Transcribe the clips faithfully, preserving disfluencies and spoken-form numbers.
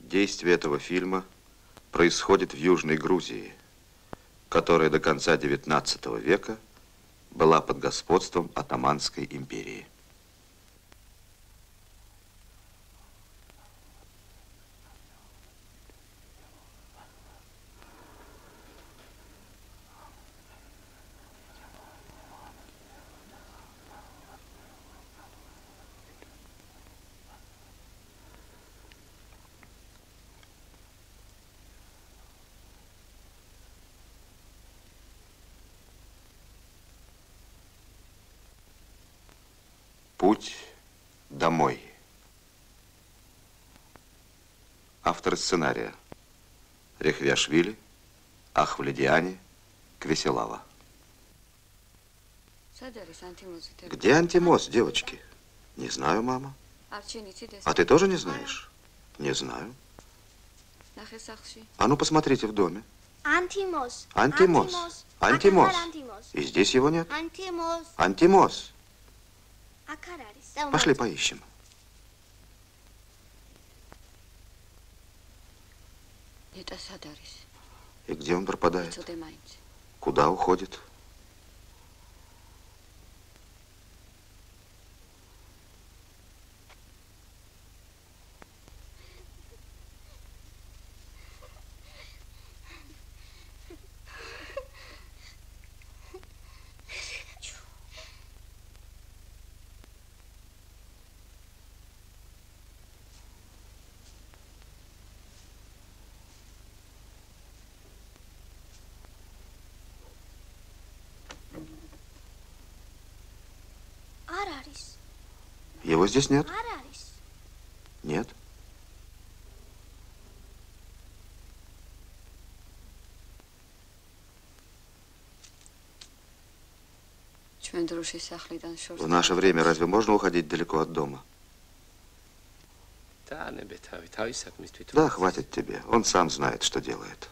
Действие этого фильма происходит в Южной Грузии, которая до конца девятнадцатого века была под господством Отtomанской империи. Путь домой. Автор сценария Рехвиашвили, Ахвледиани, Квеселава. Где Антимос, девочки? Не знаю, мама. А ты тоже не знаешь? Не знаю. А ну, посмотрите в доме. Антимос. Антимос. Антимос. И здесь его нет. Антимос. Антимос. Пошли поищем. И где он пропадает? Куда уходит? Его здесь нет? Нет. В наше время разве можно уходить далеко от дома? Да, хватит тебе. Он сам знает, что делает.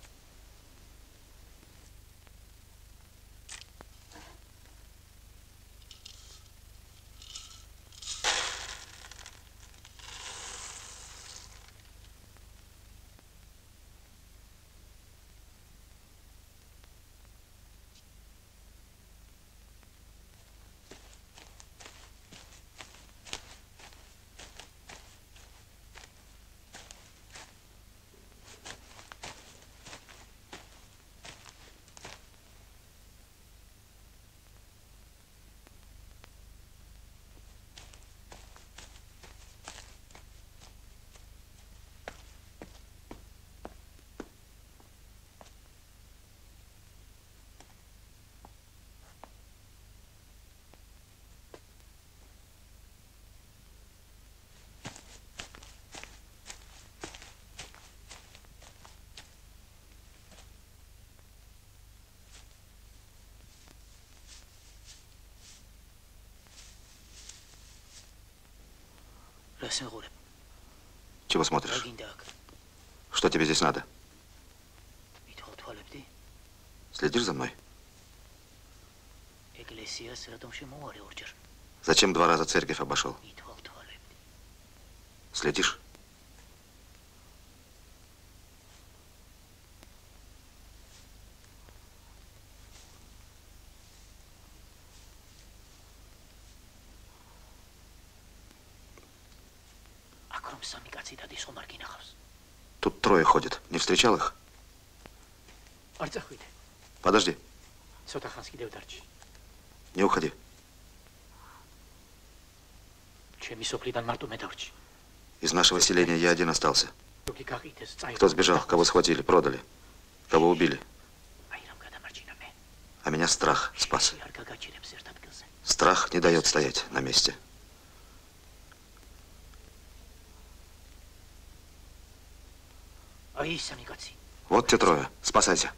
Чего смотришь? Что тебе здесь надо? Следишь за мной? Зачем два раза церковь обошел? Следишь? Тут трое ходят. Не встречал их? Подожди. Не уходи. Из нашего селения я один остался. Кто сбежал, кого схватили, продали, кого убили. А меня страх спас. Страх не дает стоять на месте. Вот те трое. Спасайся.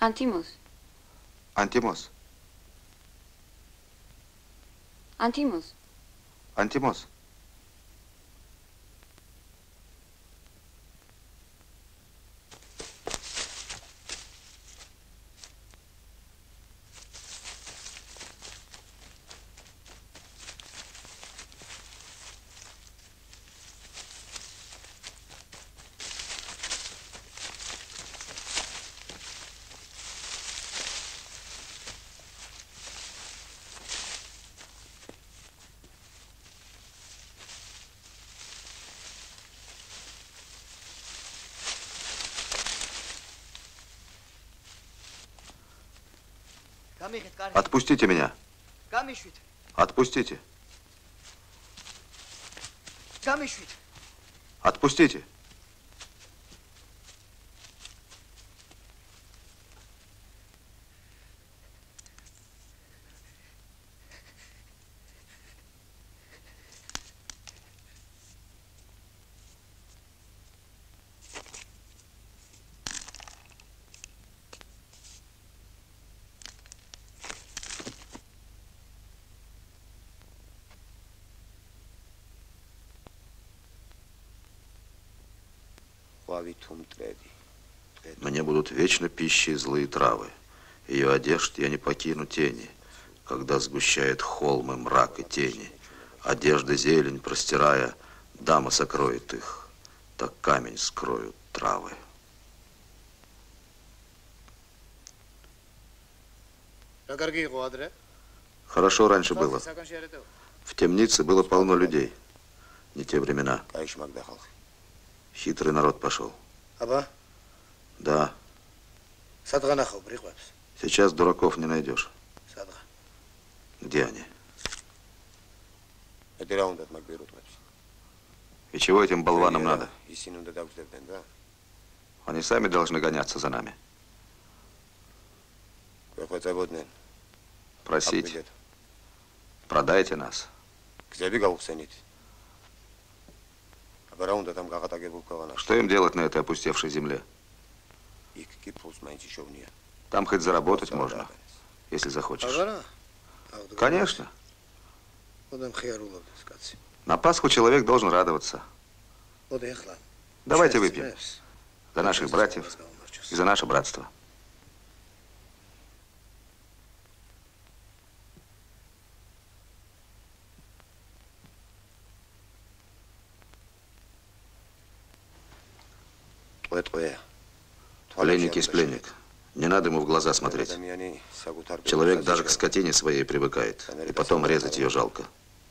Antimos. Антимос. Antimos. Антимос. Отпустите меня. Отпустите. Отпустите. Мне будут вечно пищей злые травы. Ее одежд я не покину тени, когда сгущает холмы мрак и тени. Одежда зелень простирая, дама сокроет их, так камень скроют травы. Хорошо раньше было. В темнице было полно людей. Не те времена. Хитрый народ пошел. Да. Сейчас дураков не найдешь. Где они? И чего этим болванам надо? Они сами должны гоняться за нами. Просить. Продайте нас. Что им делать на этой опустевшей земле? Там хоть заработать можно, если захочешь. Конечно. На Пасху человек должен радоваться. Давайте выпьем. За наших братьев и за наше братство. Пленник есть пленник. Не надо ему в глаза смотреть. Человек даже к скотине своей привыкает. И потом резать ее жалко.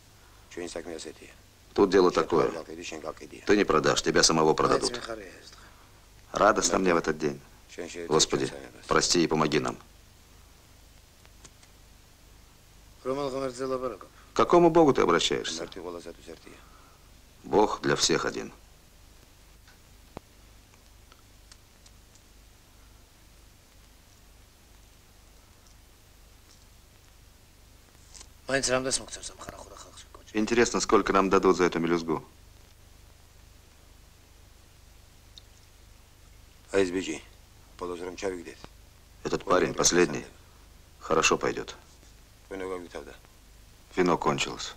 Тут дело такое. Ты не продашь, тебя самого продадут. Радостно мне в этот день. Господи, прости и помоги нам. К какому Богу ты обращаешься? Бог для всех один. Интересно, сколько нам дадут за эту мелюзгу? Этот парень последний. Хорошо пойдет. Вино кончилось.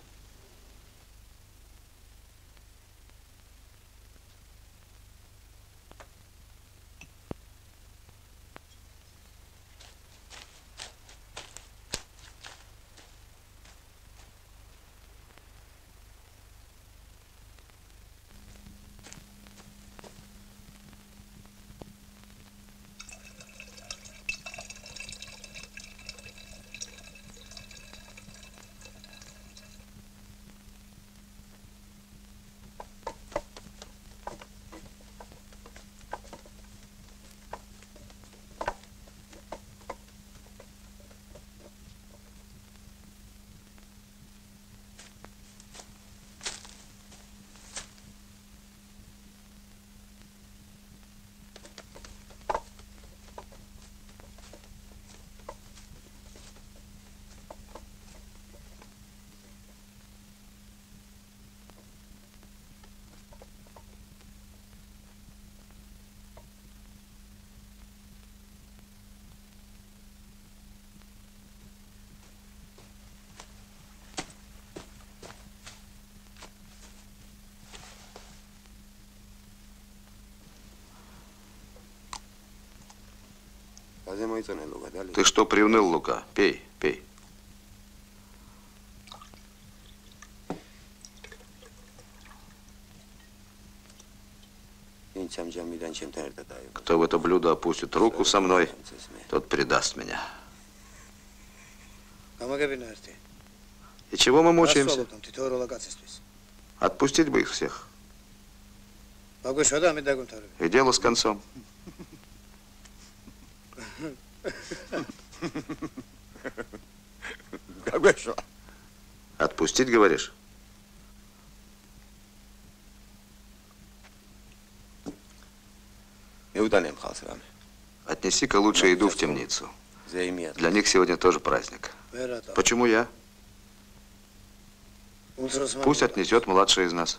Ты что приуныл, Лука? Пей, пей. Кто в это блюдо опустит руку со мной, тот предаст меня. И чего мы мучаемся? Отпустить бы их всех. И дело с концом. Отпустить, говоришь? Отнеси-ка лучше еду в темницу. Для них сегодня тоже праздник. Почему я? Пусть отнесет младший из нас.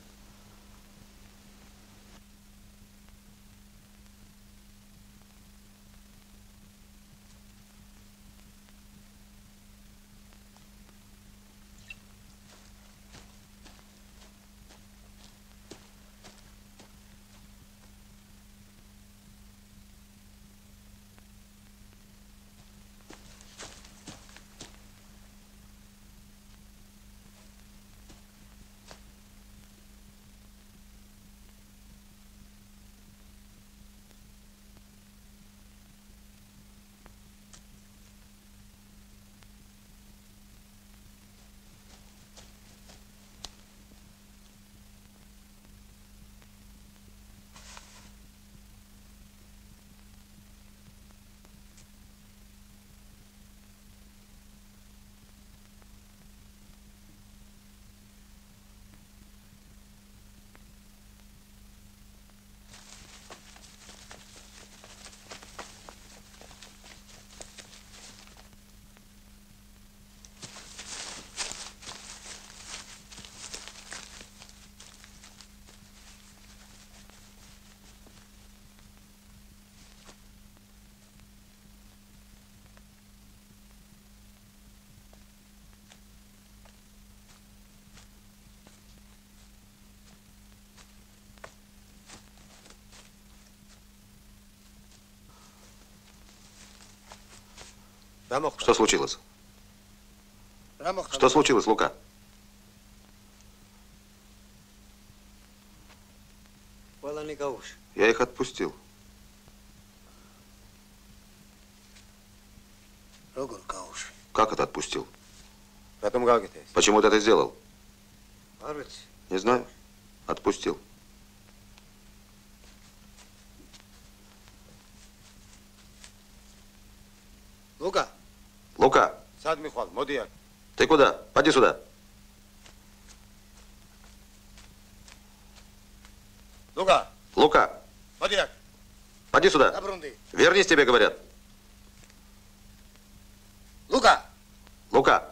Что случилось? Что случилось, Лука? Я их отпустил. Как это отпустил? Почему ты это сделал? Не знаю. Отпустил. Лука. Лука. Ты куда? Поди сюда. Лука. Лука. Поди сюда. Вернись, тебе говорят. Лука. Лука.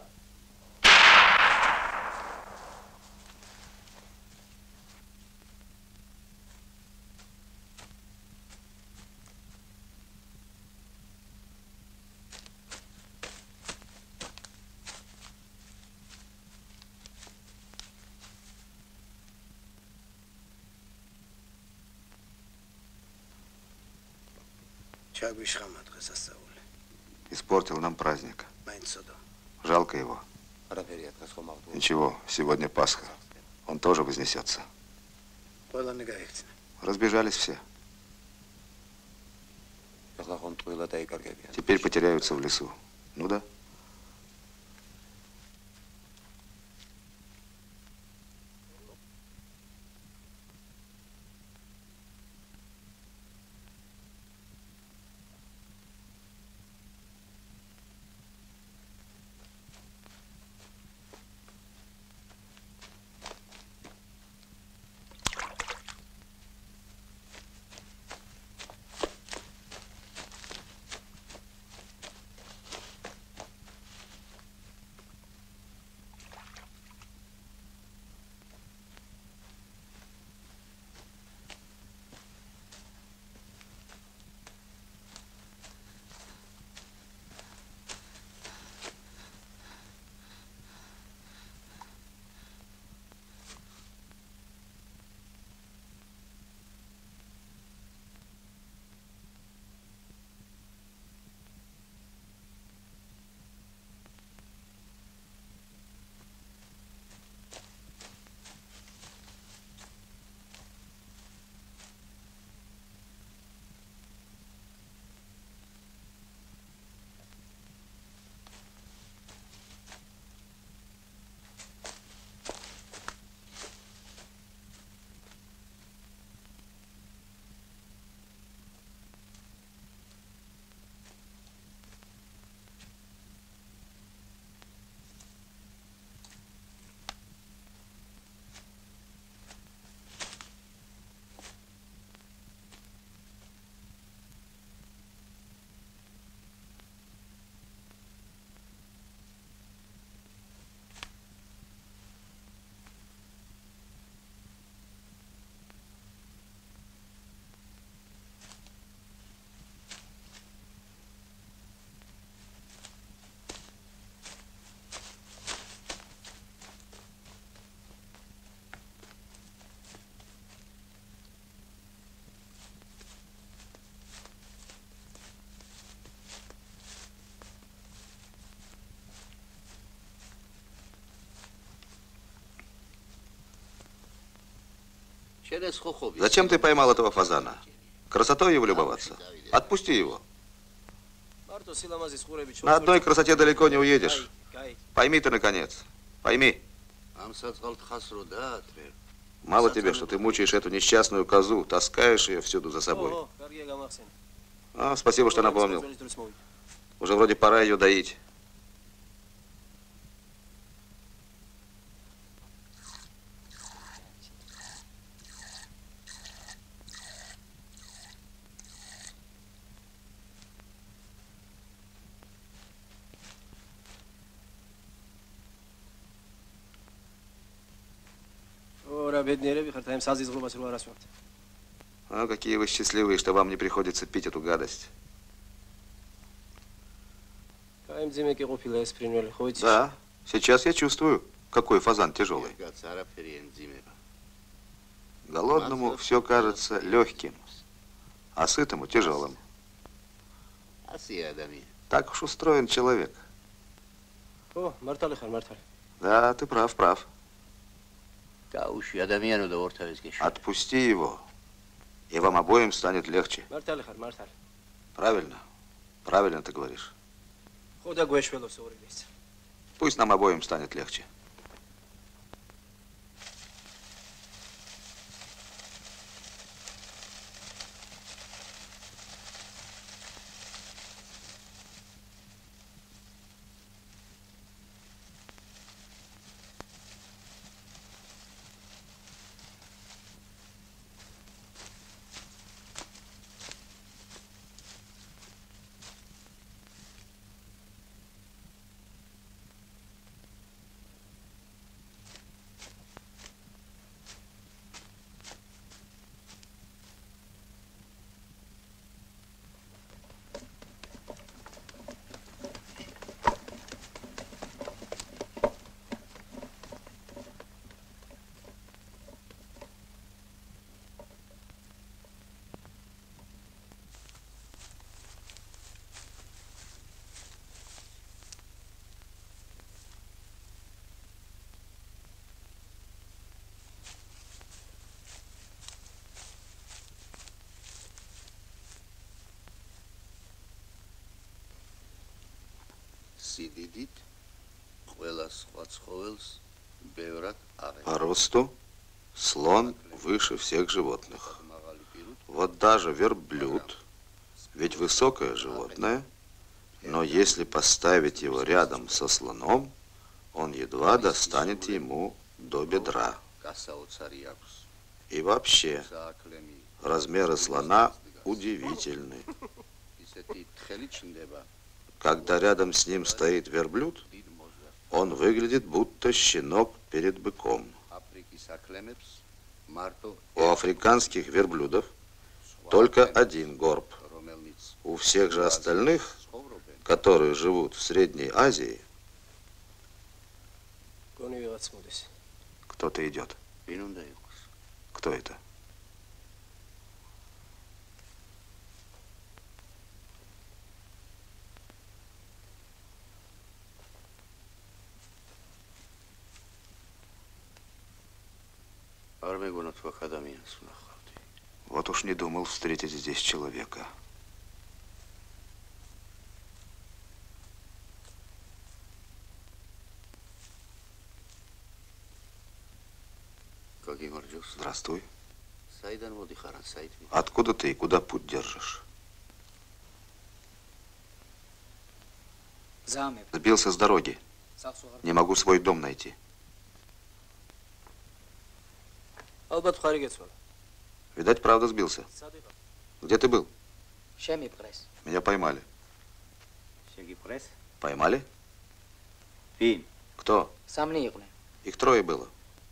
Испортил нам праздник. Жалко его. Ничего, сегодня Пасха. Он тоже вознесется. Разбежались все. Теперь потеряются в лесу. Ну да. Зачем ты поймал этого фазана? Красотой его любоваться? Отпусти его. На одной красоте далеко не уедешь. Пойми ты, наконец. Пойми. Мало тебе, что ты мучаешь эту несчастную козу, таскаешь ее всюду за собой. А, спасибо, что напомнил. Уже вроде пора ее доить. А какие вы счастливые, что вам не приходится пить эту гадость. Да, сейчас я чувствую, какой фазан тяжелый. Голодному все кажется легким, а сытому тяжелым. Так уж устроен человек. Да, ты прав, прав. Отпусти его, и вам обоим станет легче. Правильно, правильно ты говоришь. Пусть нам обоим станет легче. По росту слон выше всех животных. Вот даже верблюд, ведь высокое животное, но если поставить его рядом со слоном, он едва достанет ему до бедра. И вообще, размеры слона удивительны. Когда рядом с ним стоит верблюд, он выглядит будто щенок перед быком. У африканских верблюдов только один горб. У всех же остальных, которые живут в Средней Азии, кто-то идет. Кто это? Вот уж не думал встретить здесь человека. Здравствуй. Откуда ты и куда путь держишь? Сбился с дороги. Не могу свой дом найти. Видать, правда сбился. Где ты был? Меня поймали. Поймали? Кто? Их трое было.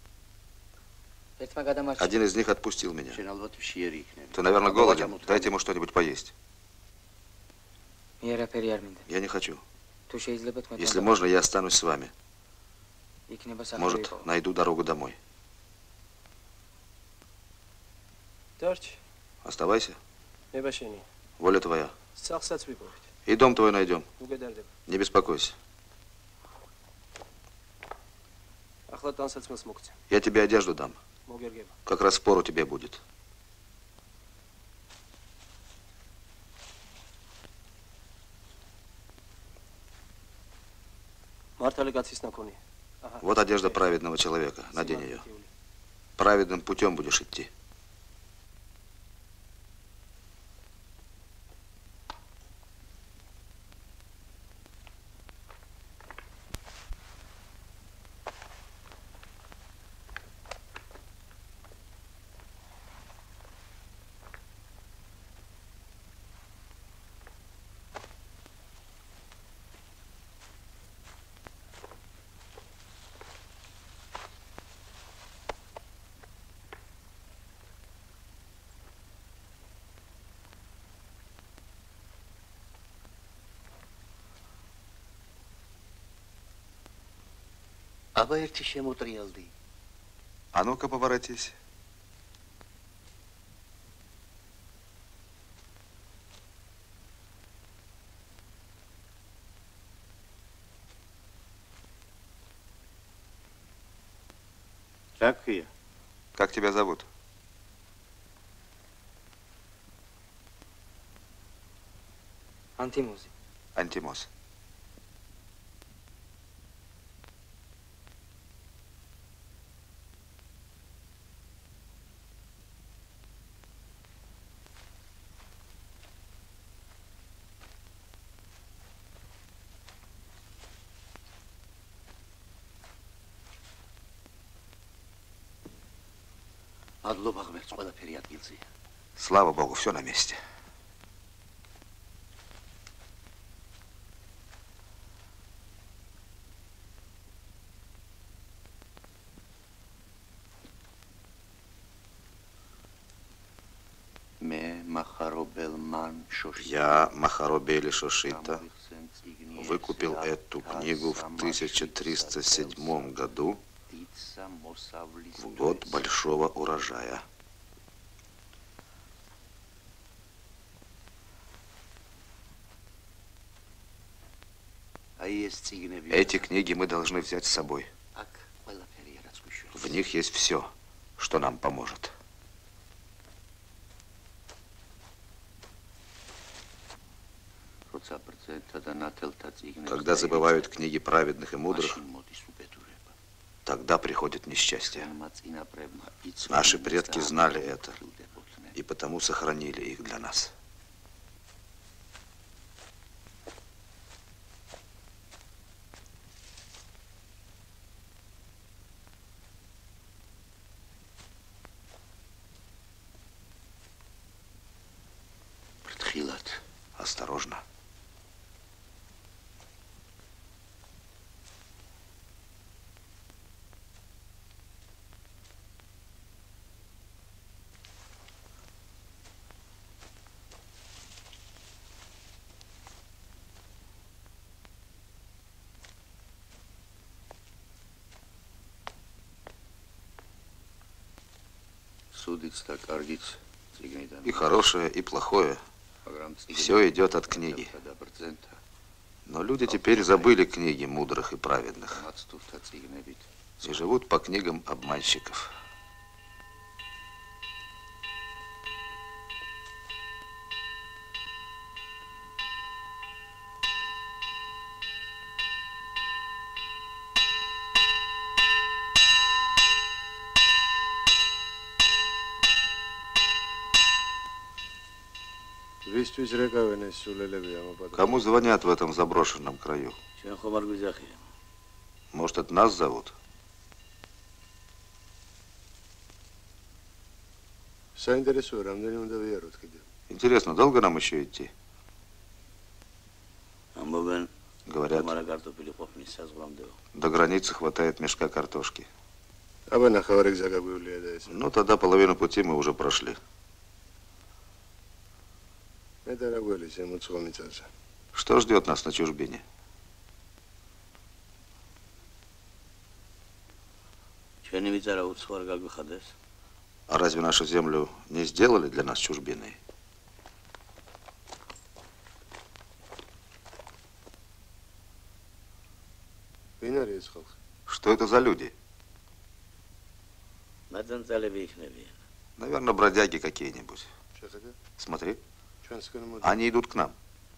Один из них отпустил меня. Ты, наверное, голоден. Дайте ему что-нибудь поесть. Я не хочу. Если можно, я останусь с вами. Может, найду дорогу домой. Оставайся. Воля твоя. И дом твой найдем. Не беспокойся. Я тебе одежду дам. Как раз впору тебе будет. Вот одежда праведного человека. Надень ее. Праведным путем будешь идти. А ну-ка, поворотись. Как я? Как тебя зовут? Антимос. Антимос. Слава Богу, все на месте. Я, Махаробели Шошита, выкупил эту книгу в тысяча триста седьмом году, в год большого урожая. Эти книги мы должны взять с собой. В них есть все, что нам поможет. Когда забывают книги праведных и мудрых, тогда приходит несчастье. Наши предки знали это, и потому сохранили их для нас. Осторожно. И хорошее, и плохое. Все идет от книги. Но люди теперь забыли книги мудрых и праведных и живут по книгам обманщиков. Кому звонят в этом заброшенном краю? Может, это нас зовут? Интересно, долго нам еще идти? Говорят, до границы хватает мешка картошки. Ну, тогда половину пути мы уже прошли. Что ждет нас на чужбине? А разве нашу землю не сделали для нас чужбиной? Что это за люди? Наверное, бродяги какие-нибудь. Смотри. Они идут к нам.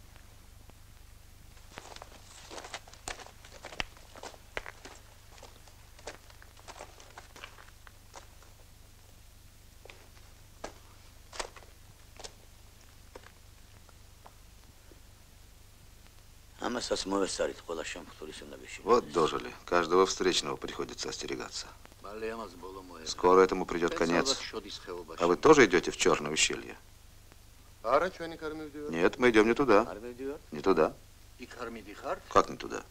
Вот дожили. Каждого встречного приходится остерегаться. Скоро этому придет конец. А вы тоже идете в Черное ущелье? Нет, мы идем не туда. Не туда. Как не туда?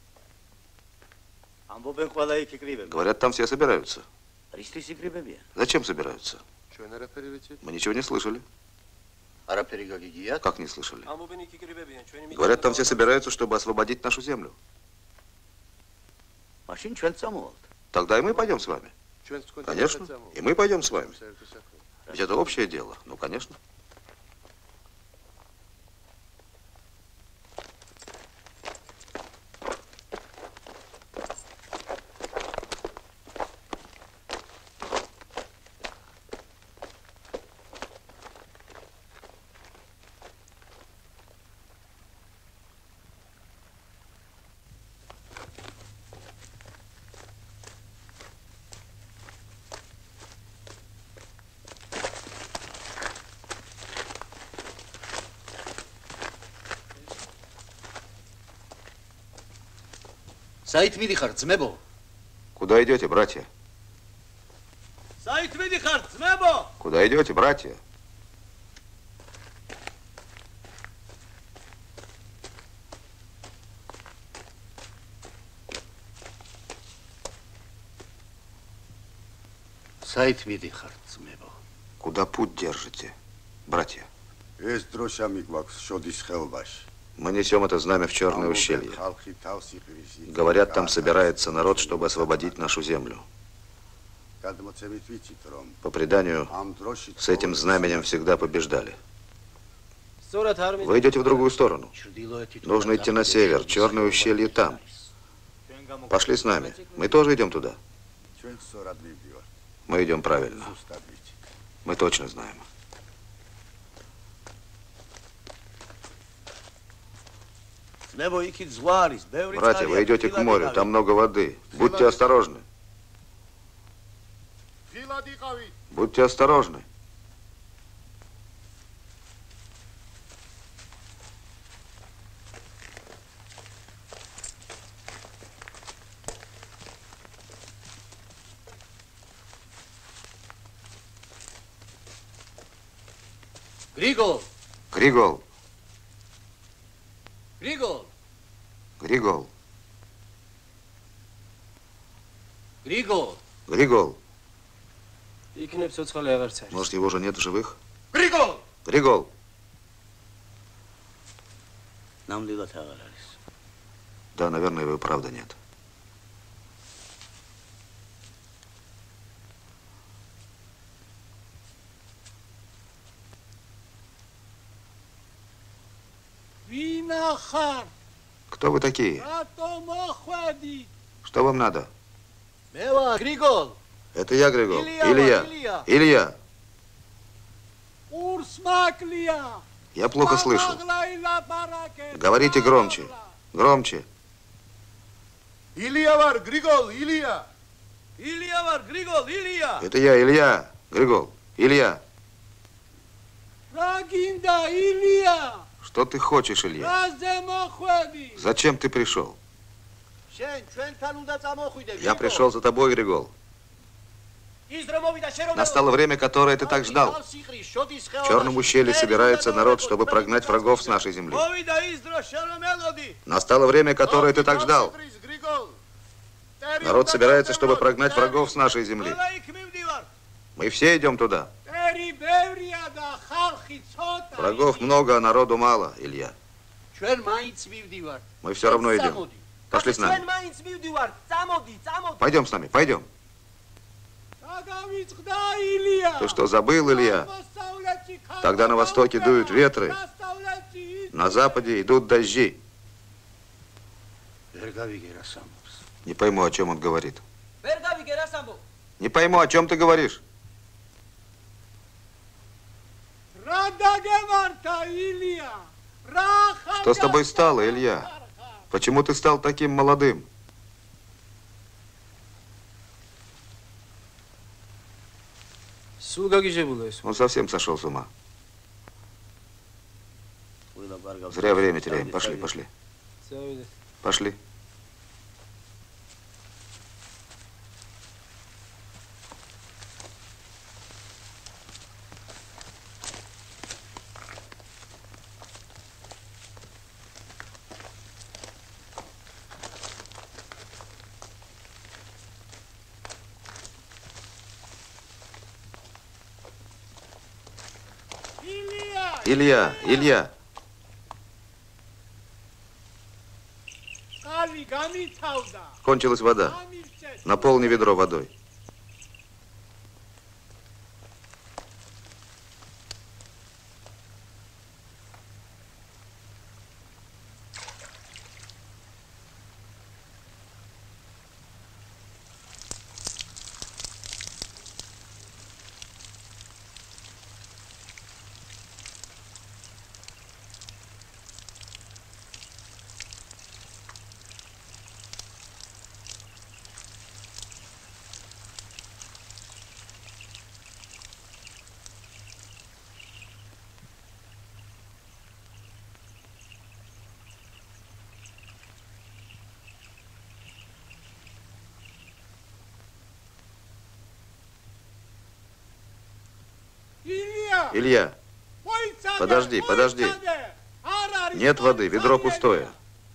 Говорят, там все собираются. Зачем собираются? Мы ничего не слышали. Как не слышали? Говорят, там все собираются, чтобы освободить нашу землю. Тогда и мы пойдем с вами. Конечно, и мы пойдем с вами. Ведь это общее дело. Ну, конечно. Куда идете, братья? Куда идете, братья? Куда путь держите, братья? Мы несем это знамя в Черное ущелье. Говорят, там собирается народ, чтобы освободить нашу землю. По преданию, с этим знаменем всегда побеждали. Вы идете в другую сторону. Нужно идти на север. Черное ущелье там. Пошли с нами. Мы тоже идем туда. Мы идем правильно. Мы точно знаем. Братья, вы идете к морю, там много воды. Будьте осторожны. Будьте осторожны. Григол! Григол! Григол! Григол! Григол! Григол! Может, его уже нет в живых? Григол! Григол! Да, наверное, его и правда нет. Кто вы такие? Что вам надо? Григол! Это я, Григол. Илья. Илья. Илья. Я плохо слышу. Говорите громче. Громче. Илья, Григол, Илья. Илья, Григол, Илья. Это я, Илья. Григол. Илья. Илья. Что ты хочешь, Илья? Зачем ты пришел? Я пришел за тобой, Григол. Настало время, которое ты так ждал. В Черном ущелье собирается народ, чтобы прогнать врагов с нашей земли. Настало время, которое ты так ждал. Народ собирается, чтобы прогнать врагов с нашей земли. Мы все идем туда. Врагов много, а народу мало, Илья. Мы все равно идем. Пошли с нами. Пойдем с нами, пойдем. Ты что, забыл, Илья? Тогда на востоке дуют ветры, на западе идут дожди. Не пойму, о чем он говорит. Не пойму, о чем ты говоришь. Что с тобой стало, Илья? Почему ты стал таким молодым? Он совсем сошел с ума. Зря время теряем. Пошли, пошли. Пошли. Илья, Илья. Кончилась вода. Наполни ведро водой. Илья, подожди, подожди. Нет воды, ведро пустое.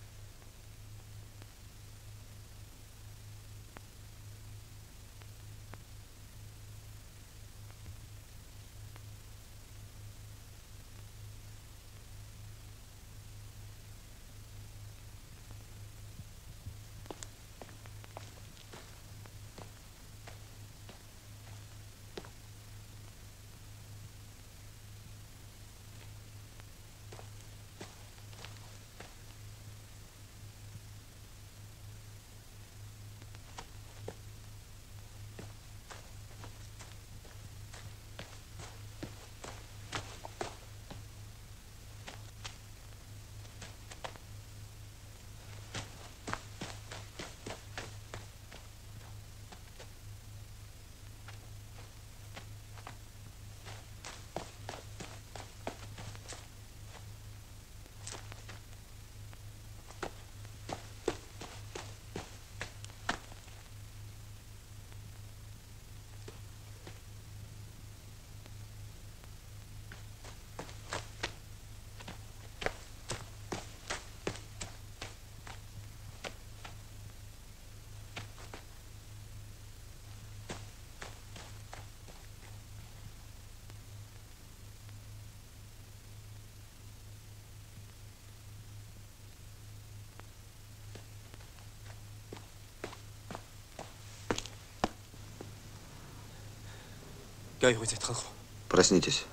Проснитесь.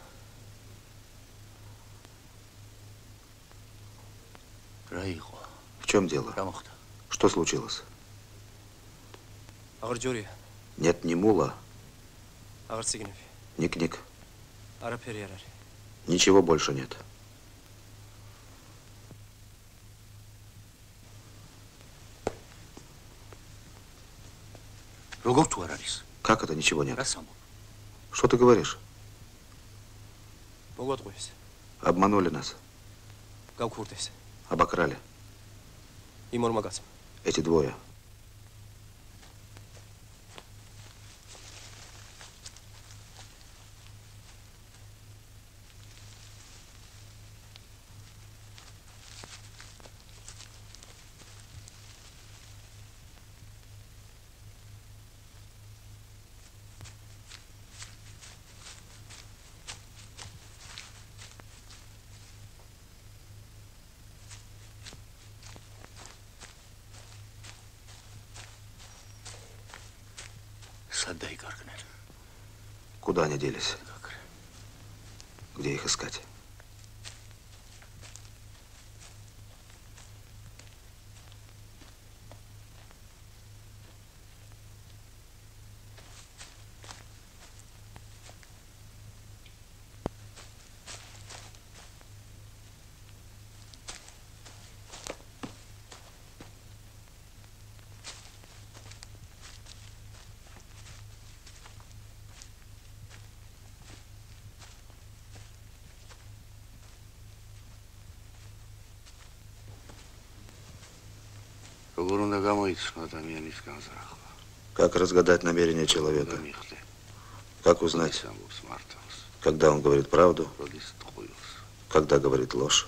В чем дело? Что случилось? Нет ни мула, ни книг. Ничего больше нет. Как это ничего нет? Что ты говоришь? Обманули нас. Обокрали. Эти двое. Куда они делись? Где их искать? Как разгадать намерение человека? Как узнать, когда он говорит правду, когда говорит ложь?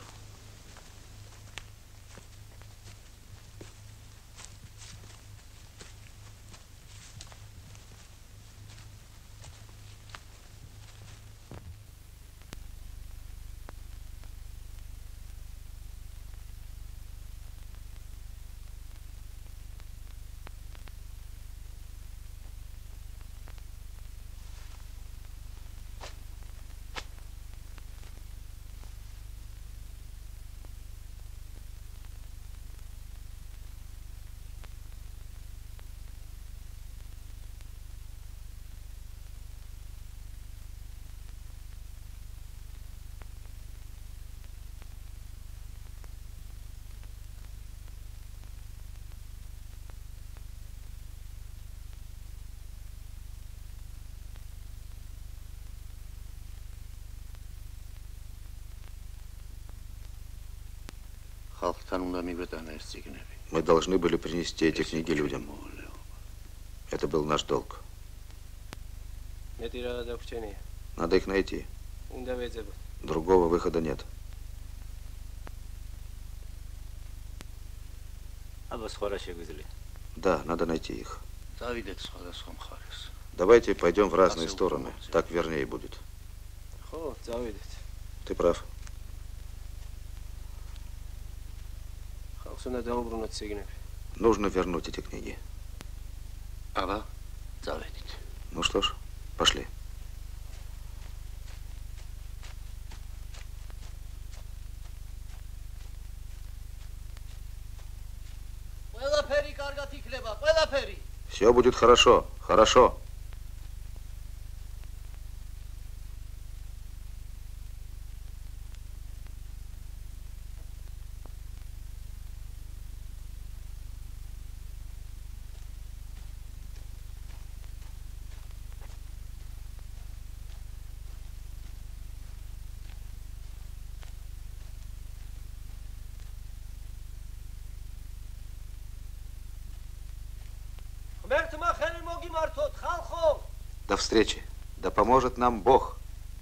Мы должны были принести эти книги людям. Это был наш долг. Надо их найти. Другого выхода нет. Да, надо найти их. Давайте пойдем в разные стороны. Так вернее будет. Ты прав. Нужно вернуть эти книги. Ну что ж, пошли. Все будет хорошо, хорошо. До встречи. Да поможет нам Бог.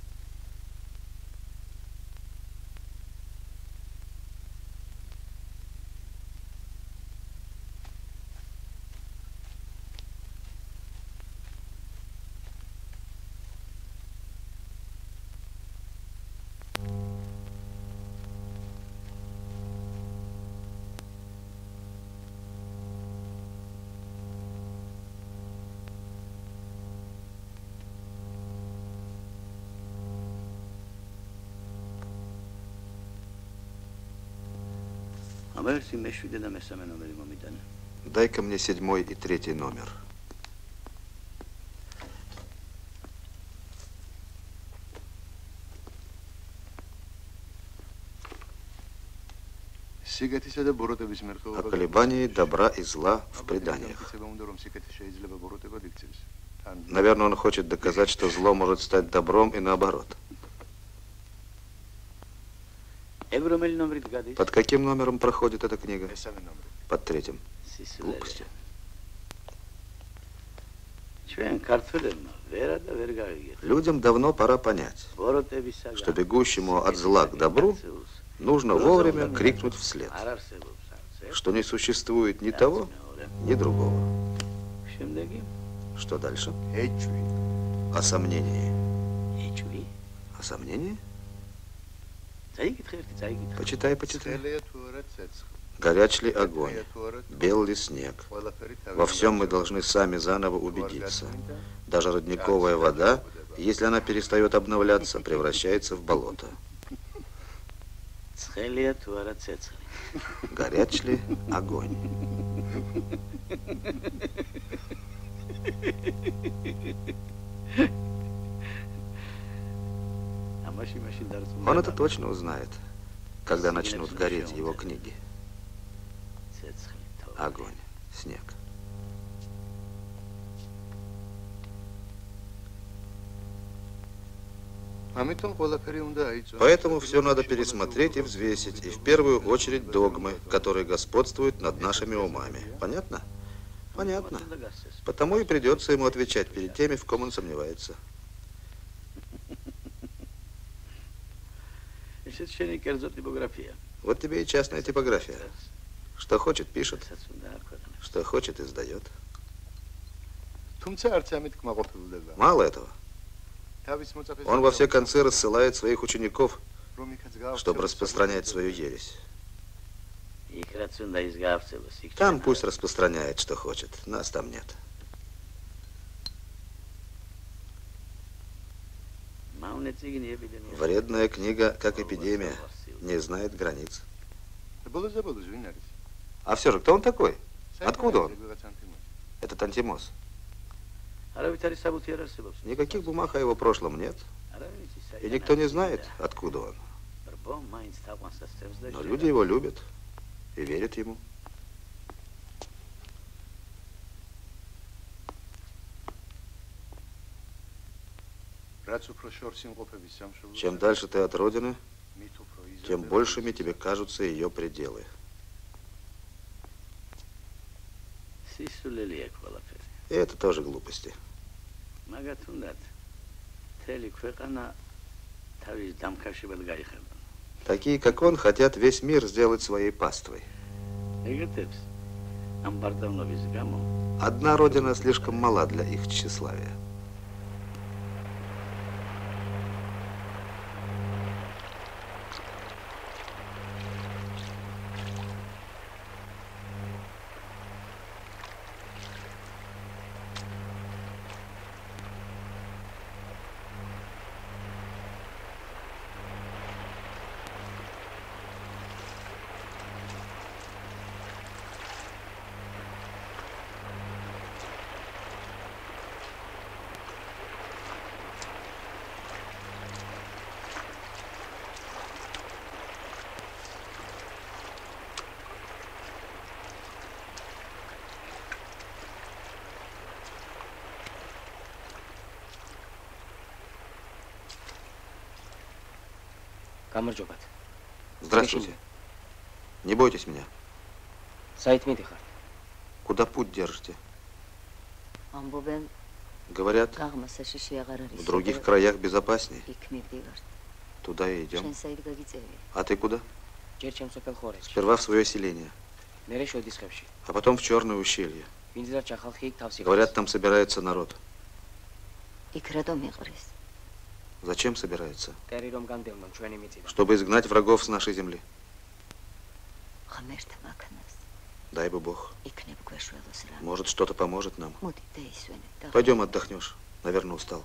Дай-ка мне седьмой и третий номер. О колебании добра и зла в преданиях. Наверное, он хочет доказать, что зло может стать добром и наоборот. Под каким номером проходит эта книга? Под третьим. Глупости. Людям давно пора понять, что бегущему от зла к добру нужно вовремя крикнуть вслед, что не существует ни того, ни другого. Что дальше? О сомнении. О сомнении? Почитай, почитай. Горяч ли огонь, бел ли снег. Во всем мы должны сами заново убедиться. Даже родниковая вода, если она перестает обновляться, превращается в болото. Горяч ли огонь. Он это точно узнает, когда начнут гореть его книги. Огонь, снег. Поэтому все надо пересмотреть и взвесить, и в первую очередь догмы, которые господствуют над нашими умами. Понятно? Понятно. Потому и придется ему отвечать перед теми, в ком он сомневается. Вот тебе и частная типография. Что хочет, пишет. Что хочет, издает. Мало этого. Он во все концы рассылает своих учеников, чтобы распространять свою ересь. Там пусть распространяет, что хочет. Нас там нет. Вредная книга, как эпидемия, не знает границ. А все же, кто он такой? Откуда он? Этот Антимос. Никаких бумаг о его прошлом нет. И никто не знает, откуда он. Но люди его любят и верят ему. Чем дальше ты от Родины, тем большими тебе кажутся ее пределы. И это тоже глупости. Такие, как он, хотят весь мир сделать своей паствой. Одна Родина слишком мала для их тщеславия. Здравствуйте. Не бойтесь меня. Куда путь держите? Говорят, в других краях безопаснее. Туда и идем. А ты куда? Сперва в свое селение, а потом в Черное ущелье. Говорят, там собирается народ. Зачем собирается? Чтобы изгнать врагов с нашей земли. Дай бы Бог. Может, что-то поможет нам. Пойдем отдохнешь. Наверное, устал.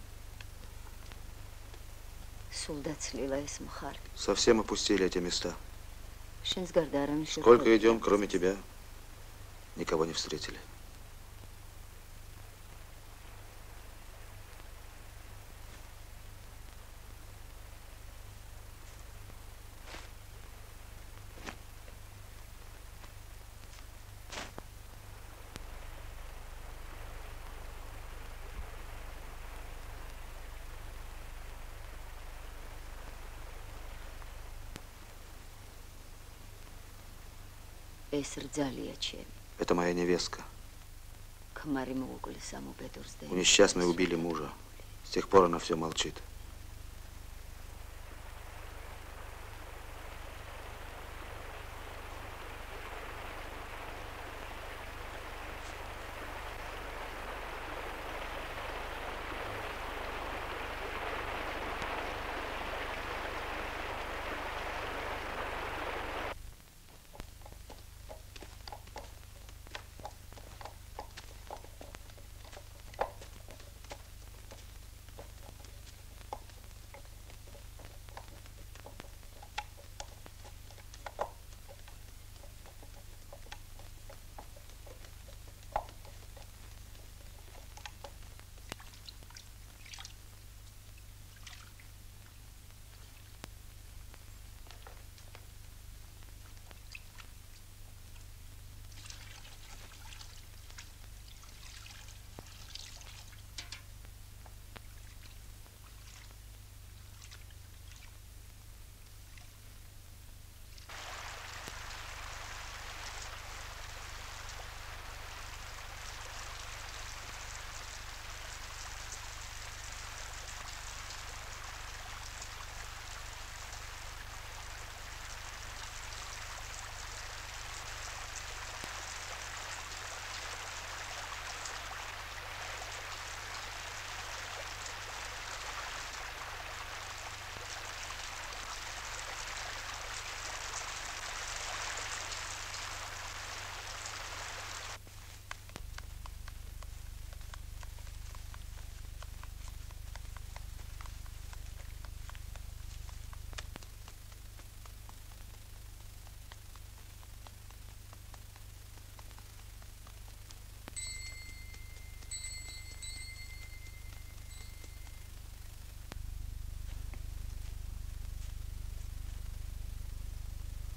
Совсем опустили эти места. Сколько идем, кроме тебя, никого не встретили. Это моя невестка. У несчастной убили мужа. С тех пор она все молчит.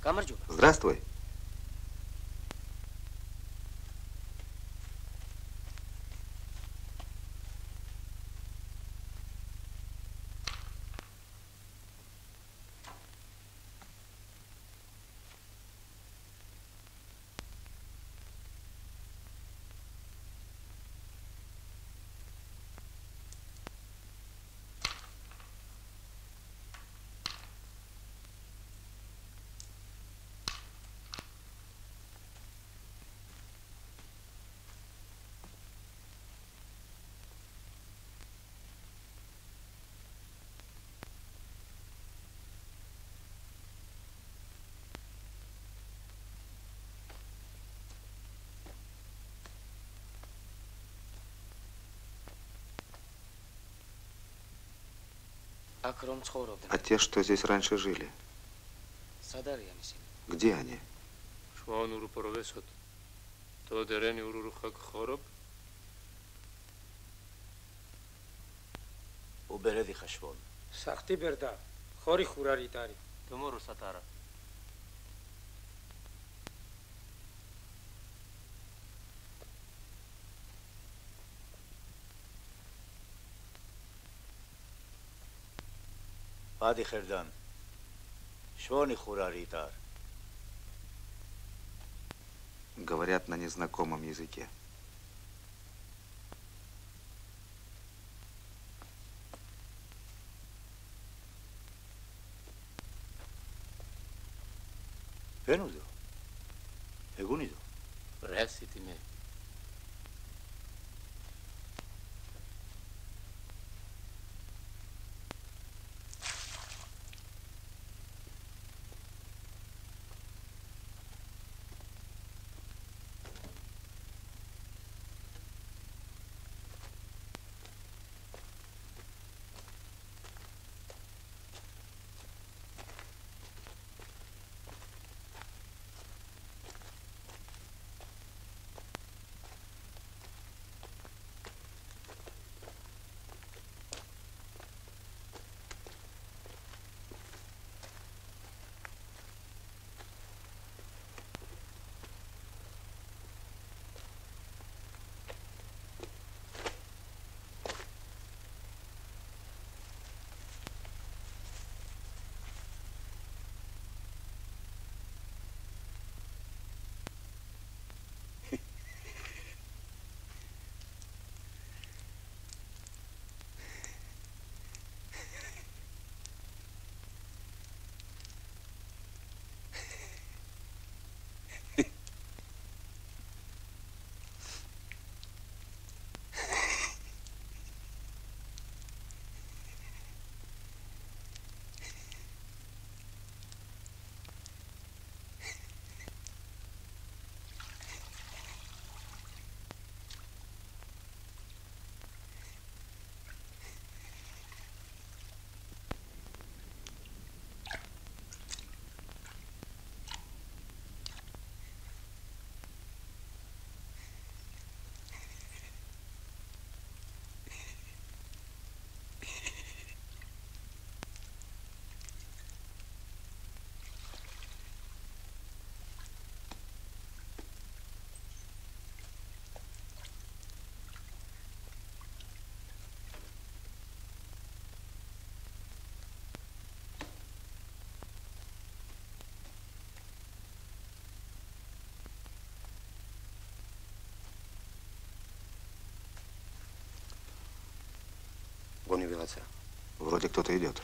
Здравствуй. А те, что здесь раньше жили, где они? وبلدي خشبون سختی بردا خوری خوراری داری تمر ستاره هادي خردان شلون خوراري тар? Говорят на незнакомом языке. Венудо? Эгунидо? Ресити ме. Вроде кто-то идет.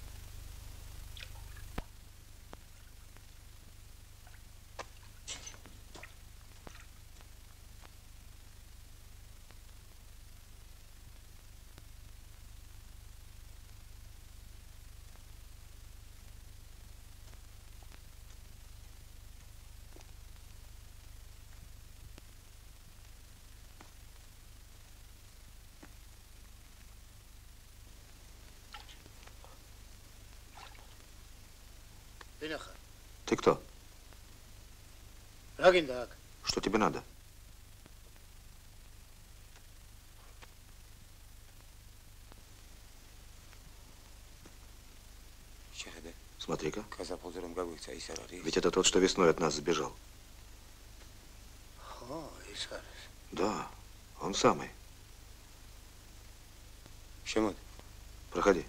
Ты кто? Что тебе надо? В Смотри-ка. გაზაფხულზე რომ გაგვიქცა ის არ არის? Ведь это тот, что весной от нас сбежал. ხო, ის არის. Да, он самый. შემოდი. Проходи.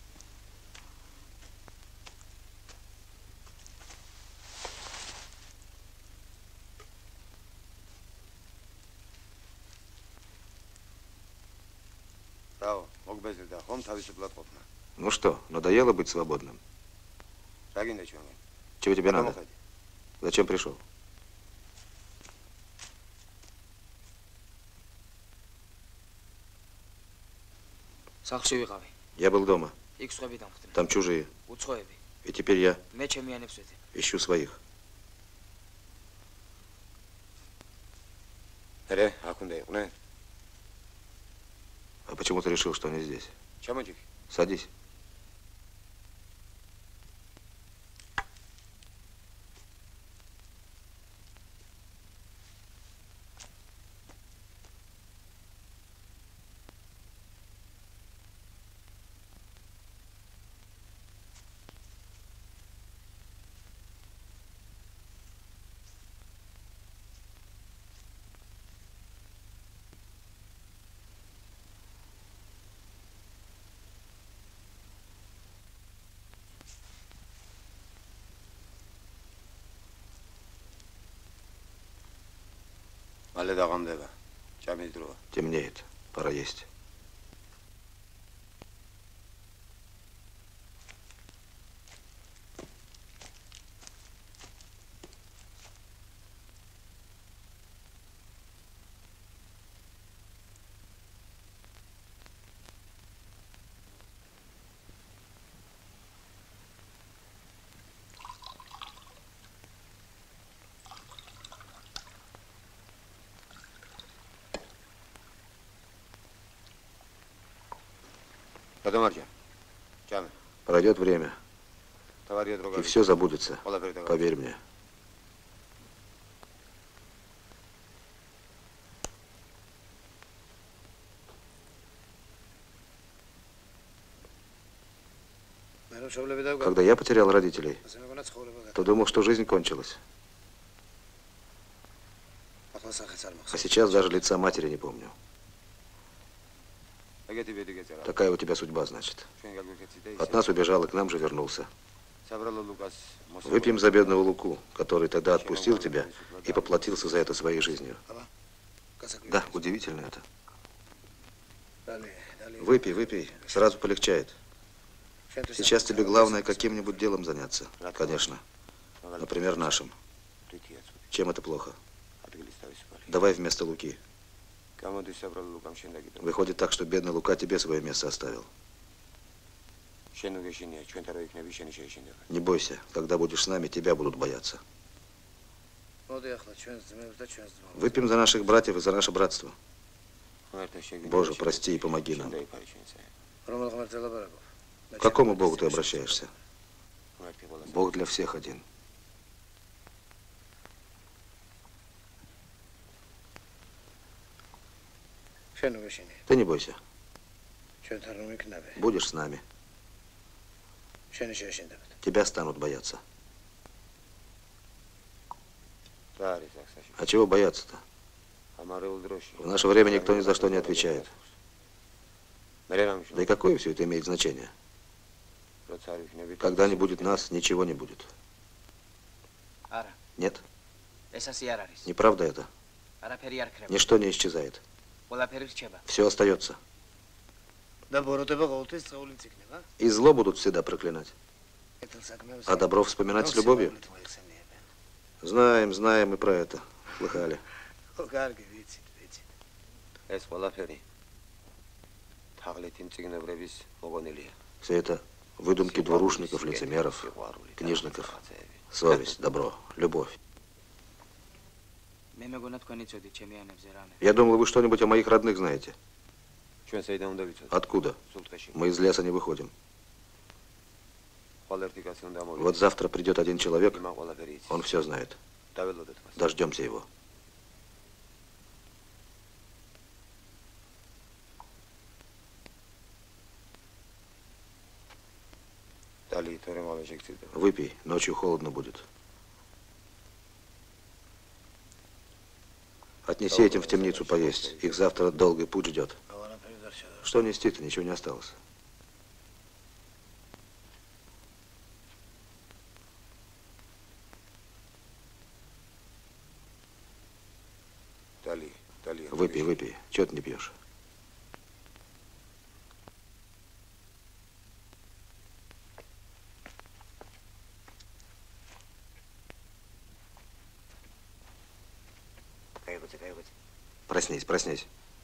Браво, მოგბეზრდა ხომ თავისუფლად ყოფნა. Ну что, надоело быть свободным? რა გინდა ჩვენ? Чего тебе надо? Зачем пришел? სახლში ვიყავი. Я был дома. იქ სხვები დამხვდნენ. Там чужие. უცხოები. И теперь я მე ჩემიანებს ვეძებ. ищу своих. ერე, აქ უნდა იყვნენ? А почему ты решил, что они здесь? ჩამოჭიქი. Садись. მალე დაღამდება. ჭამის დროა. Темнеет. Пора есть. გადამარჯა. ჭამე. Пройдет время, თავარია დრო и გაიგო. все забудется. ყველაფერი დაგა. Поверь мне. მე რომ შობლები დავგა. Когда я потерял родителей, ასე მეგონა ცხოვრება გადა. то думал, что жизнь кончилась. ახლა სახეც არ А მახსოვს. сейчас даже лица матери не помню. ეგეთი ბედი გეწერა. Такая у тебя судьба, значит. ჩვენ გაგვიქეცი და От ისე. нас убежал и к нам же вернулся. საბრალო ლუკას მოსწავლე. Выпьем за бедного Луку, который тогда отпустил тебя и поплатился за это своей жизнью. Да, удивительно это. დალი, დალი. Выпей, выпей, сразу полегчает. Сейчас тебе главное каким-нибудь делом заняться. Конечно. Например, нашим. Чем это плохо? Давай вместо Луки. გამოდის საბრალო ლუკამ შენ დაგიდო. Выходит так, что бедный Лука тебе свое место оставил. შენ უგეშინია, ჩვენთან რო იქნები შენი შეეშინდება. Не бойся, когда будешь с нами, тебя будут бояться. მოდი ახლა ჩვენს ძმებს და ჩვენს ძმებს. Выпьем за наших братьев и за наше братство. ღმერთო შეგვიძლია. Боже, прости и помоги нам. დაიფარი ჩვენსა. რომელ ღმერთს ელაპარაკობ? К какому Богу ты обращаешься? ღმერთი ყველაზე. Бог для всех один. შენ უგეშინია. Ты не бойся. ჩვენთან რომ იქნები. Будешь с нами. შენი შეეშინდებათ. Тебя станут бояться. რა არის ახსაში? А чего бояться-то? ამარეულ დროში. В наше время никто ни за что не отвечает. მე რა Да и какое все это имеет значение? როცა არ იქნები. Когда не будет нас, ничего не будет. არა, Нет? ეს ასე არ არის. Неправда это? არაფერი არ ქრება. Ничто не исчезает. ყველაფერი რჩება. Все остается. და ბოროტება ყოველთვის წაულიც იქნება? И зло будут всегда проклинать. ეთელ საქმეებს. А добро вспоминать с любовью? Знаем, знаем и про это. Слыхали. ო, კარგი, ვიცით, ვიცით. ეს ყველაფერი თაღლითი მწიგნობრების მოგონილია. Все это выдумки двурушников, лицемеров, книжников. Совесть, добро, любовь. მე მეგონა თქვენი წოდით ჩემი ანებზე რამე. Я думал, вы что-нибудь о моих родных знаете. ჩვენ საიდან უნდა ვიცოდეთ? Откуда? სულტყეში. Мы из леса не выходим. ყველერთი კაცი უნდა მოვიდეს. Вот завтра придет один человек, იმან ყველაფერი იცის. он все знает. დაველოდეთ მას. Дождемся его. დალი თორემ აღარ შეგწირდება. Выпей, ночью холодно будет. Отнеси этим в темницу поесть. Их завтра долгий путь ждет. Что нести-то? Ничего не осталось. Выпей, выпей. Чего ты не пьешь? Проснись, проснись.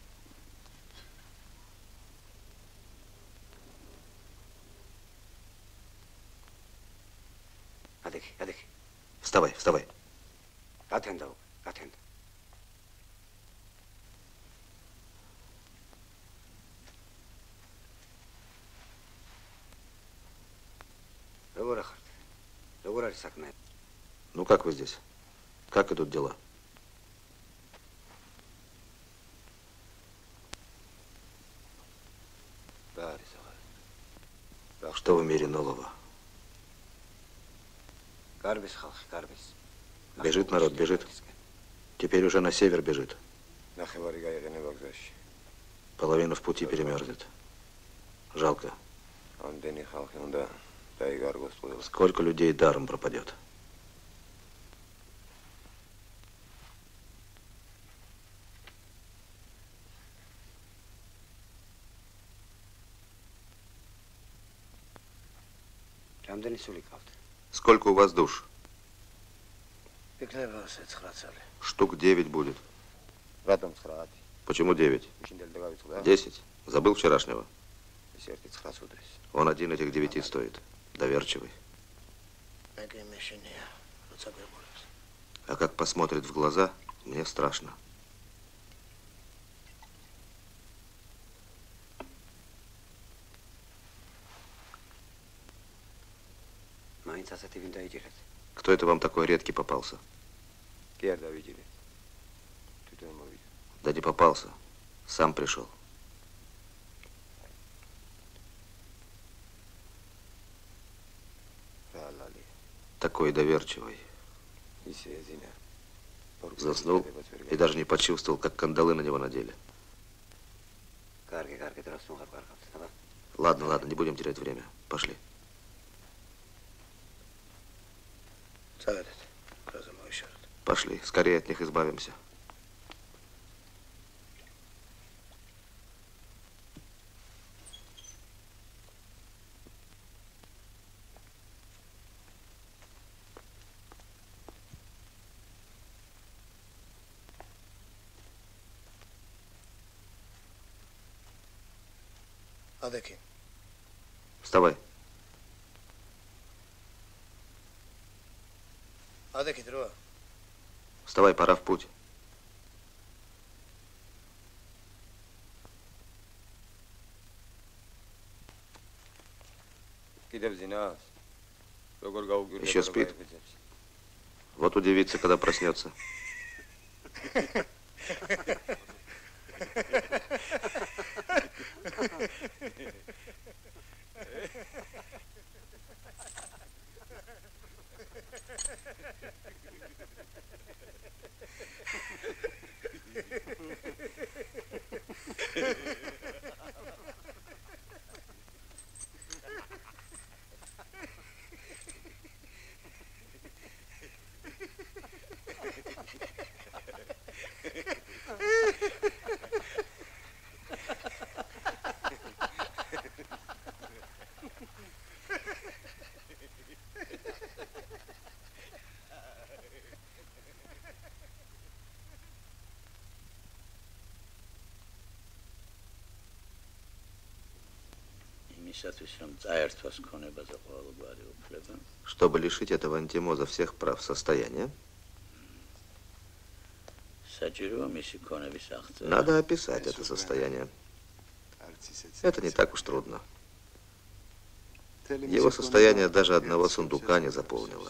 Вставай, вставай. Атендау, атенд. Ну как вы здесь? Как идут дела? Что в мире нового? Бежит народ, бежит. Теперь уже на север бежит. Половина в пути перемерзнет. Жалко. Сколько людей даром пропадет. Сколько у вас душ? Штук девять будет. Почему девять? Десять? Забыл вчерашнего? Он один этих девяти стоит. Доверчивый. А как посмотрит в глаза, мне страшно. Кто это вам такой редкий попался? Да не попался. Сам пришел. Такой доверчивый. Заснул и даже не почувствовал, как кандалы на него надели. Ладно, ладно, не будем терять время. Пошли. Пошли, скорее от них избавимся. Адеки. Вставай. Адеки, дрова. Вставай, пора в путь. Еще спит. Вот удивится, когда проснется. Чтобы лишить этого антимоза всех прав состояния, надо описать это состояние. Это не так уж трудно. Его состояние даже одного сундука не заполнило.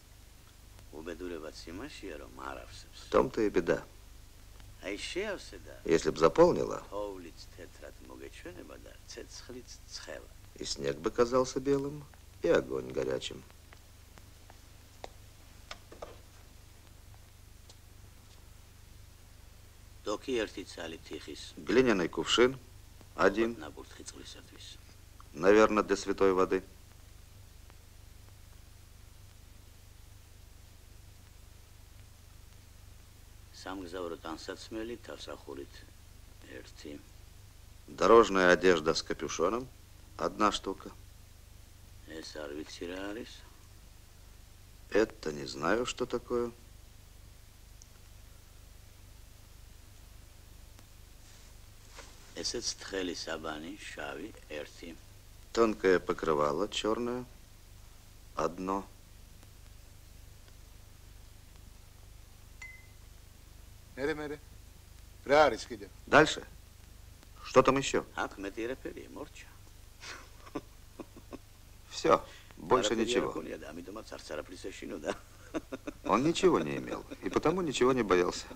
В том-то и беда. Если б заполнило, и снег бы казался белым, и огонь горячим. Глиняный кувшин, один, наверное, для святой воды. Дорожная одежда с капюшоном, одна штука. Это не знаю, что такое. Тонкое покрывало черное, одно. Дальше? Что там еще? Все, больше ничего. Он ничего не имел, и потому ничего не боялся.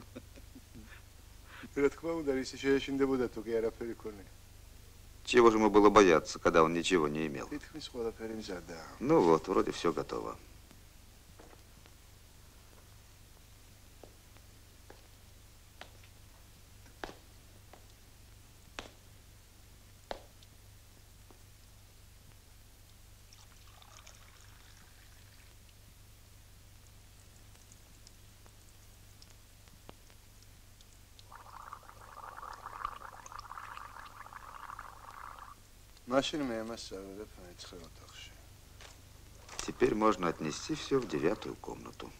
Чего же ему было бояться, когда он ничего не имел? Ну вот, вроде все готово. Теперь можно отнести все в девятую комнату.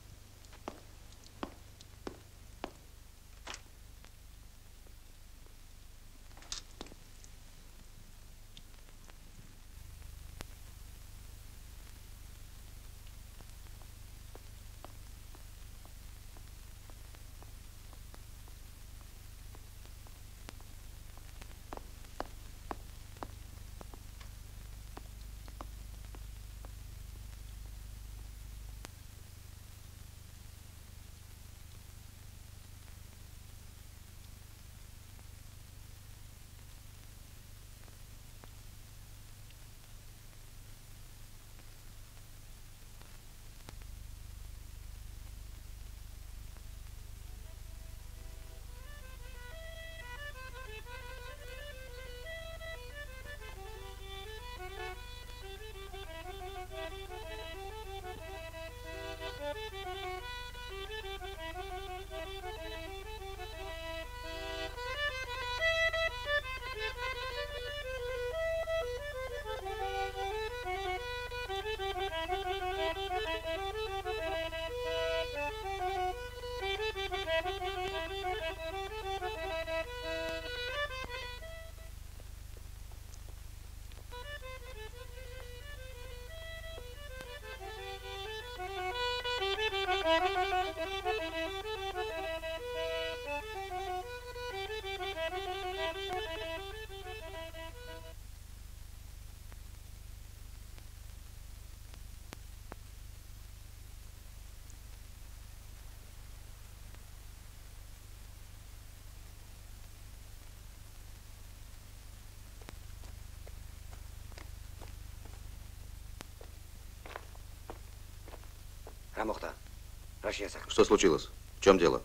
Что случилось? В чем дело?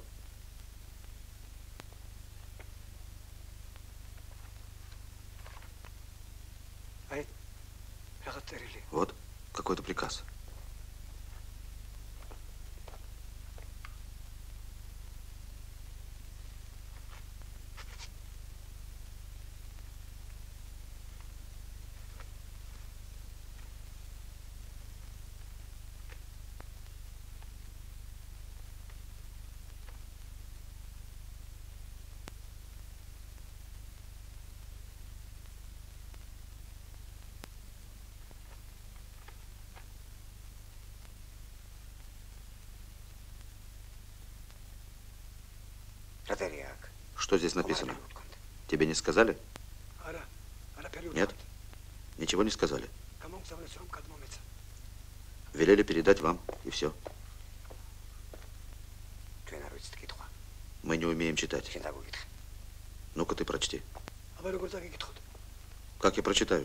Вот какой-то приказ. Что здесь написано? Тебе не сказали? Нет? Ничего не сказали? Велели передать вам, и все. Мы не умеем читать. Ну-ка ты прочти. Как я прочитаю?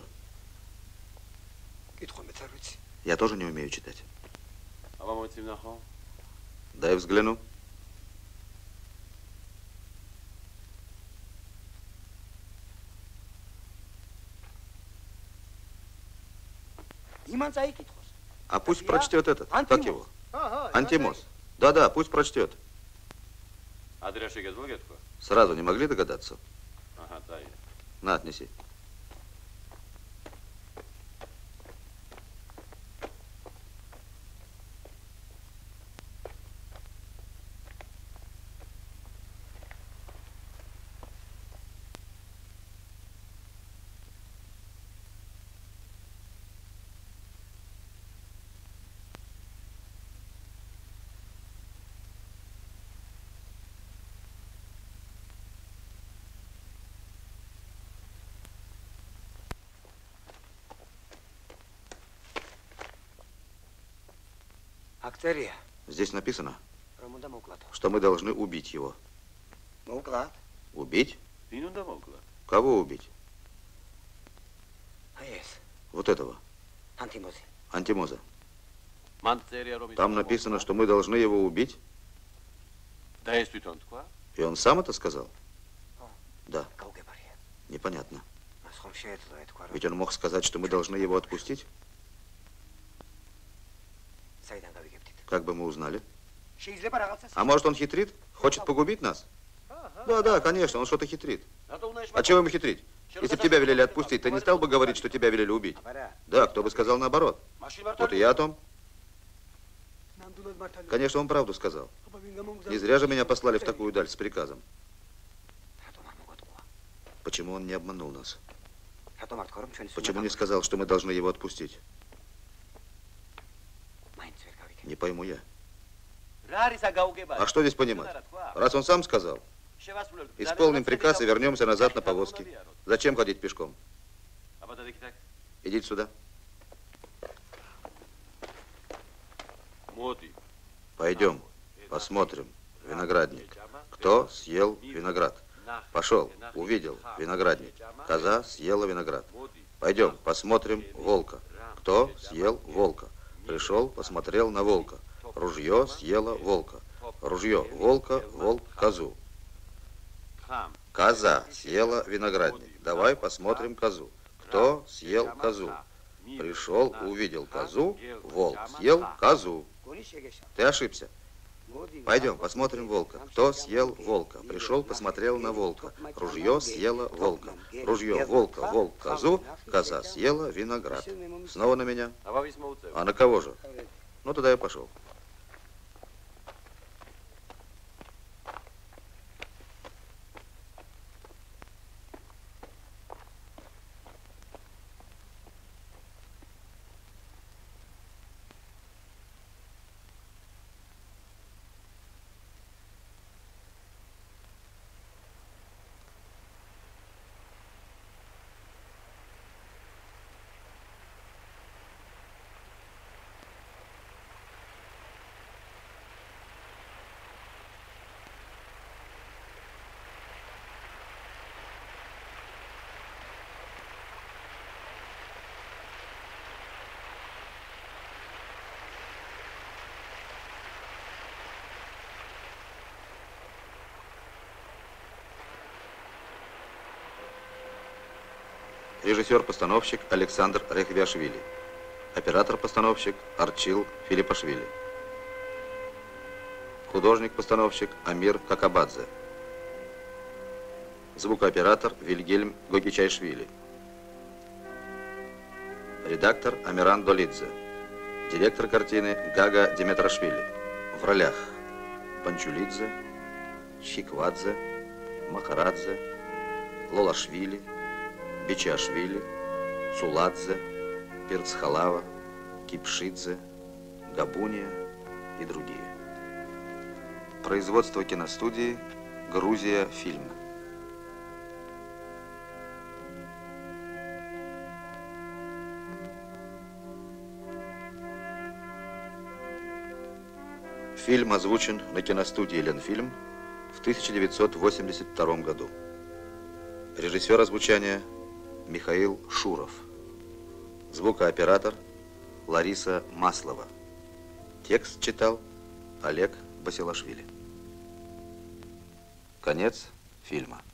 Я тоже не умею читать. Дай взгляну. А пусть прочтет этот. Как Антимос. его? Ага, Антимос. Да-да, пусть прочтет. Адресшеге злогетко? Сразу не могли догадаться? Ага, да. На, отнеси. Актерия. Здесь написано, Ромуда Муклату. что мы должны убить его. Муклат. Убить? Винунда могла. Кого убить? Аес. Вот этого, Антимози. Антимоза. Мантерия Роми. Там написано, что мы должны его убить. Да, есть тут он такой. И он сам это сказал? О. Да, Каугебария. непонятно. Нас хомшет лоет кваро. Ведь он мог сказать, что мы должны его отпустить. Сайдан гавигептит. Как бы мы узнали? Шейзлеба рагатса. А может, он хитрит? Хочет погубить нас? Да, да, конечно, он что-то хитрит. А А чего ему хитрить? Если бы тебя велели отпустить, ты не стал бы говорить, что тебя велели убить? Да, кто бы сказал наоборот. Вот и я о том. Конечно, он правду сказал. Не зря же меня послали в такую даль с приказом. Почему он не обманул нас? Почему не сказал, что мы должны его отпустить? Не пойму я. А что здесь понимать? Раз он сам сказал, исполним приказ и вернемся назад на повозке. Зачем ходить пешком? Идите сюда. Пойдем, посмотрим. Виноградник. Кто съел виноград? Пошел, увидел виноградник. Коза съела виноград. Пойдем, посмотрим волка. Кто съел волка? Пришел, посмотрел на волка. Ружье съело волка. Ружье волка, волк козу. Коза съела виноградник. Давай посмотрим козу. Кто съел козу? Пришел, увидел козу. Волк съел козу. Ты ошибся. Пойдем, посмотрим волка. Кто съел волка? Пришел, посмотрел на волка. Ружье съело волка. Ружье волка, волк козу. Коза съела виноград. Снова на меня. А на кого же? Ну, туда я пошел. Режиссер-постановщик Александр Рехвиашвили. Оператор-постановщик Арчил Филиппашвили. Художник-постановщик Амир Какабадзе. Звукооператор Вильгельм Гогичайшвили. Редактор Амиран Долидзе. Директор картины Гага Диметрашвили. В ролях Панчулидзе, Чхиквадзе, Махарадзе, Лолашвили, Бичашвили, Суладзе, Перцхалава, Кипшидзе, Габуния и другие. Производство киностудии «Грузия фильм». Фильм озвучен на киностудии «Ленфильм» в тысяча девятьсот восемьдесят втором году. Режиссер озвучания Михаил Шуров. Звукооператор Лариса Маслова. Текст читал Олег Басилашвили. Конец фильма.